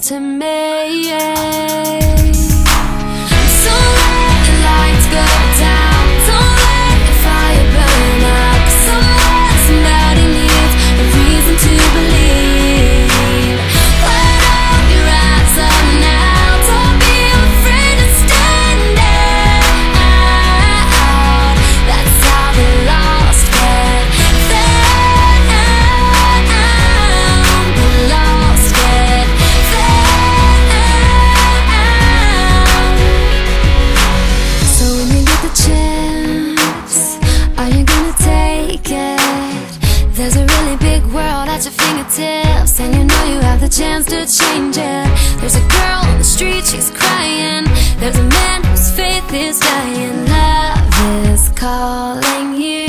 to me. So let the lights go down, don't let the fire burn out, 'cause somebody needs a reason to believe. Put up your eyes up now, don't be afraid to stand out. That's how the lost get found. The lost get found. So when you get the chance, are you gonna take it? There's a really big world at your fingertips, and you know you have the chance to change it. There's a girl on the street, she's crying. There's a man whose faith is dying. Love is calling you.